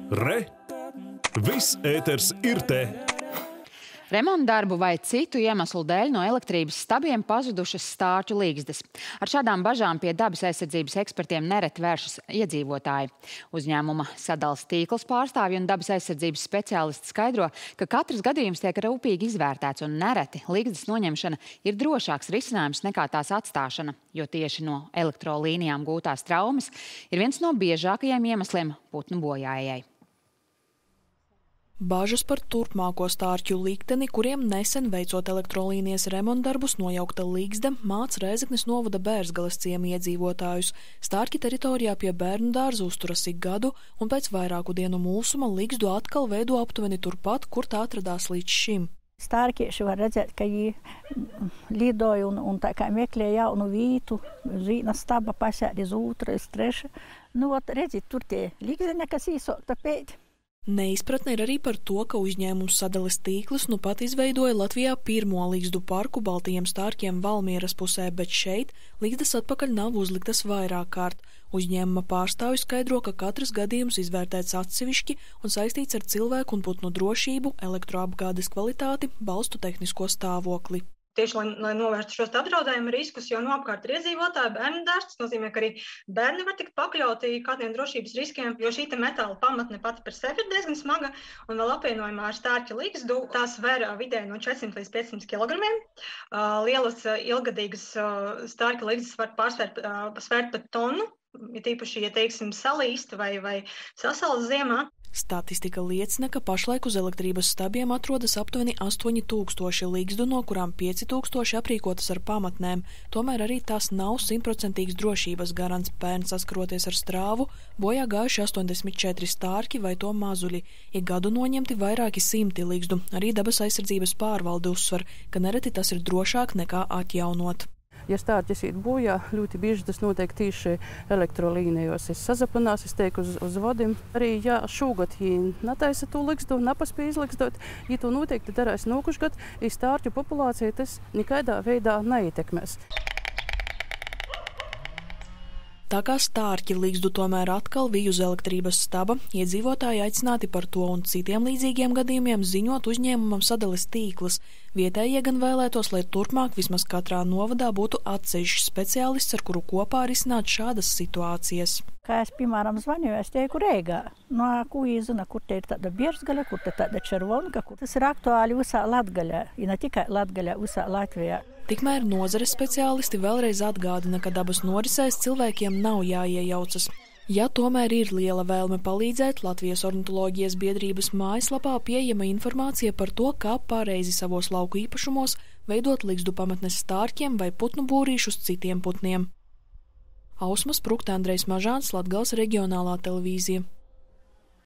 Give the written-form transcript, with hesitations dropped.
Re! Viss ēters ir te! Remontdarbu vai citu iemeslu dēļ no elektrības stabiem pazudušas stārķu līgzdas. Ar šādām bažām pie dabas aizsardzības ekspertiem nereti vēršas iedzīvotāji. Uzņēmuma sadales tīkls pārstāvji un dabas aizsardzības speciālisti skaidro, ka katrs gadījums tiek rūpīgi izvērtēts un nereti līgzdas noņemšana ir drošāks risinājums nekā tās atstāšana, jo tieši no elektrolīnijām gūtās traumas ir viens no biežākajiem iemesliem putnu bojājai. Bažas par turpmāko stārķu likteni, kuriem nesen veicot elektrolīnijas remontdarbus nojaukta līgzda, māc Rēzeknes novada Bērzgales ciema iedzīvotājus. Stārķi teritorijā pie bērnu dārza uzturas ik gadu, un pēc vairāku dienu mulsuma līgzdu atkal veido aptuveni turpat, kur tā atradās līdz šim. Stārkieši var redzēt, ka viņi lidoja un tā kā meklē jaunu vītu, uz vīna staba pasēd iz otra, iz treša. Redzit, tur tie līgzene, kas īsokta pēt. Neizpratne ir arī par to, ka uzņēmums sadales tīkls nu pat izveidoja Latvijā pirmo līgzdu parku baltajiem stārkiem Valmieras pusē, bet šeit līgzdas atpakaļ nav uzliktas vairāk kārt. Uzņēmuma pārstāvji skaidro, ka katrs gadījums izvērtēts atsevišķi un saistīts ar cilvēku un putnu drošību, elektroapgādes kvalitāti, balstu tehnisko stāvokli. Tieši, lai novērstu šos apdraudējumu riskus, jo apkārt ir iedzīvotāji, bērnu dārzs, tas nozīmē, ka arī bērni var tikt pakļauti kādiem drošības riskiem, jo šī metāla pamatne pati par sevi ir diezgan smaga, un vēl apvienojumā ar stārķa līgzdu tās sver vidēji no 400 līdz 500 kilogramiem. Lielas ilgadīgas stārķa līgzdas var svērt pat tonu, ja tīpaši, ja teiksim, salīst vai sasals ziemā. Statistika liecina, ka pašlaik uz elektrības stabiem atrodas aptuveni 8000 līgzdu, no kurām 5000 aprīkotas ar pamatnēm. Tomēr arī tās nav 100% drošības garants. Pērn saskaroties ar strāvu, bojā gājuši 84 stārki vai to mazuļi. Ik gadu noņemti vairāki simti līgzdu. Arī dabas aizsardzības pārvalde uzsver, ka nereti tas ir drošāk nekā atjaunot. Ja stārķis iet bojā, ļoti bieži tas notiek tieši elektrolīnijos. Es sazaplinās, es tieku uz vadiem. Arī, ja šogad netaisa to līgzdu, nepaspēja izliksdot, ja to noteikti darās nākošgad, stārķu populācija tas nekādā veidā neietekmēs. Tā kā stārķi līgzdu tomēr atkal vij uz elektrības staba, iedzīvotāji aicināti par to un citiem līdzīgiem gadījumiem ziņot uzņēmumam sadales tīkls. Vietējie gan vēlētos, lai turpmāk vismaz katrā novadā būtu atsevišķs speciālists, ar kuru kopā risināt šādas situācijas. Kā es, piemēram, zvanīju, es teiktu Reigā. Ko izzina, kur te ir tāda Bierzgale, kur te tāda Červonka, kur tas ir aktuāli visā Latgaļā, ja ne tikai Latgaļā, visā Latvijā. Tikmēr nozares speciālisti vēlreiz atgādina, ka dabas norisēs cilvēkiem nav jāiejaucas. Ja tomēr ir liela vēlme palīdzēt, Latvijas ornitoloģijas biedrības mājaslapā pieejama informācija par to, kā pareizi savos lauku īpašumos veidot līgzdu pamatnes stārķiem vai putnu būrīšus citiem putniem. Ausma Sprukta, Andrejs Mažāns, Latgales reģionālā televīzija.